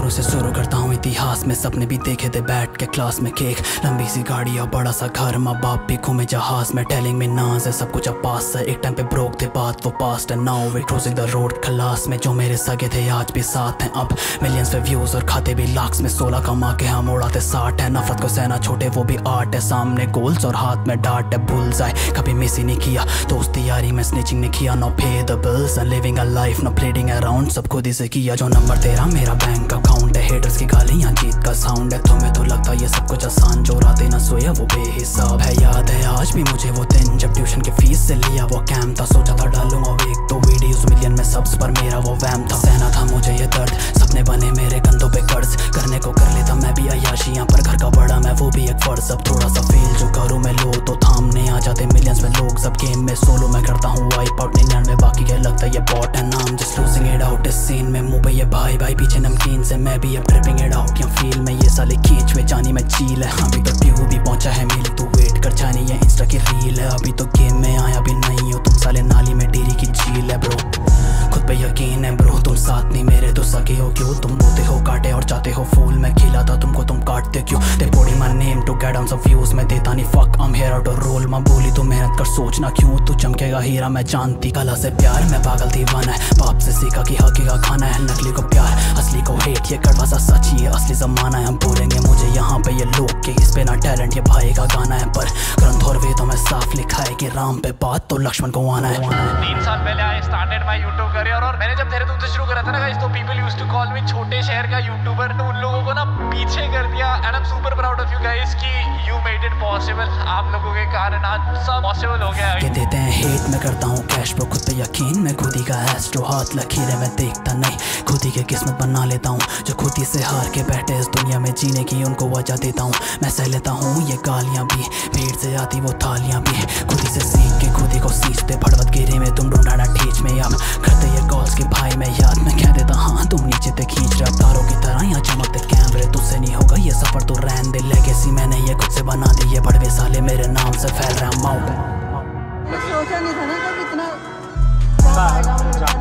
शुरू से शुरू करता हूँ इतिहास में, सपने भी देखे थे बैठ के क्लास में। केक लंबी सी गाड़ी और बड़ा सा घर, माँ बाप भी घूमे जहाज में। टेलिंग में नाज है सब कुछ अब पास है, एक टाइम पे ब्रोक थे बात वो पास्ट है। Now we crossing the road खलास में, जो मेरे सगे थे आज भी साथ हैं। अब मिलियंस पे व्यूज और खाते भी लाख्स में, 16 कमा के हम उड़ाते 60 है। नफरत को सहना छोटे वो भी आर्ट है, सामने गोल्स और हाथ में डांट है। भूल जाए कभी मिस ही नहीं किया दोस्ती यारी में, स्निचिंग नहीं किया। No pay the bills and living a life, no pleading around, सब खुद ही से किया। जो नंबर तेरा मेरा बैंक अकाउंट है, हेटर्स की गालियां जीत का साउंड है। तुम्हें तो लगता ये सब कुछ आसान, जो रातें ना सोया वो बेहिसाब है। याद है आज भी मुझे वो दिन जब ट्यूशन के फीस से लिया वो कैम था। सोचा था डालूंगा एक तो वीडियोस मिलियन में सब्स पर, मेरा वो वैम था। सहना था मुझे ये दर्द, सपने बने मेरे कंधों पे कर्ज, करने को कर लेता मैं भी अय्याशियां, पर घर का बड़ा मैं वो भी एक फर्ज। अब थोड़ा सा फील जो करूँ मैं लो तो थामने आ जाते मिलियंस में लोग। सब गेम में सोलो मैं करता हूँ वाइप आउट, 99 बाकी क्या लगता ये बॉट है नाम। जस्ट लूजिंग इट आउट इस सीन में, मुंह पे ये भाई भाई पीछे नमकीन से। मैं भी अब ट्रिपिंग इट आउट या फील में, ये साले खींच में जानी में चील है। अभी तो ट्यूब भी पहुंचा है मिली, तू वेट कर जानी ये इंस्टा की रील है। अभी तो गेम में आया भी नहीं हो तुम साले, नाली में डेरी की झील है। ब्रो खुद पे यकीन है ब्रो, तुम साथ नहीं मेरे तो सके हो क्यों? तुम बोते हो काटे और चाहते हो फूल, मैं खिला था तुमको तुम काटते क्यों? दे पोड़ी my name to get on some views, मैं देता नहीं fuck, I am here to roll. मां बोली तो मेहनत कर सोचना क्यों, तू चमकेगा हीरा मैं जानती। कला से प्यार मैं पागल दीवाना है, बाप से सीखा कि हकी का खाना है। नकली को प्यार असली को हेट, ये कड़वा सा सच ही है असली जमाना है। हम बोलेंगे मुझे यहाँ पे ये लोग के इस पे ना टैलेंट, ये भाई का गाना है। पर ग्रंथ और वेदों में साफ लिखा है कि राम पे बात तो लक्ष्मण को आना है। 3 साल पहले I started my YouTube career, और मैंने जब देहरादून से शुरू करा था ना गाइस, तो people used to call me छोटे शहर का यूट्यूबर। तो उन लोगों को ना पीछे कर दिया, and I am super proud of you guys कि यू मेड इट पॉसिबल। आप लोगों के कारण आज सब पॉसिबल हो गया है। के देते हैं हेट मैं करता हूँ कैश पर, खुद पे यकीन मैं खुद ही का एस्ट्रो। हाथ लकीरें मैं देखता नहीं, खुद ही के किस्मत बना लेता हूँ। जो खुद ही से हार के बैठे इस दुनिया में जीने की उनको वजह देता हूँ। मैं सह लेता हूँ ये गालियाँ भी, भीड़ से आती वो थालियाँ भी। खुद ही से सीख के खुद ही को सींचते, भड़वत गिरे में तुम ढूंढाना ठीच में। अब करते ये कॉल्स के भाई मैं याद, मैं कह देता हाँ तुम नीचे ते खींच रहे। अब तारों की तरह यहाँ चमकते कैमरे, तुझसे नहीं होगा ये सफर तो रहन दे। लेगेसी मैंने ये खुद से बना दी, ये बड़वे साले मेरे नाम से फैल रहा माउंट। सोचा नहीं था ना कब इतना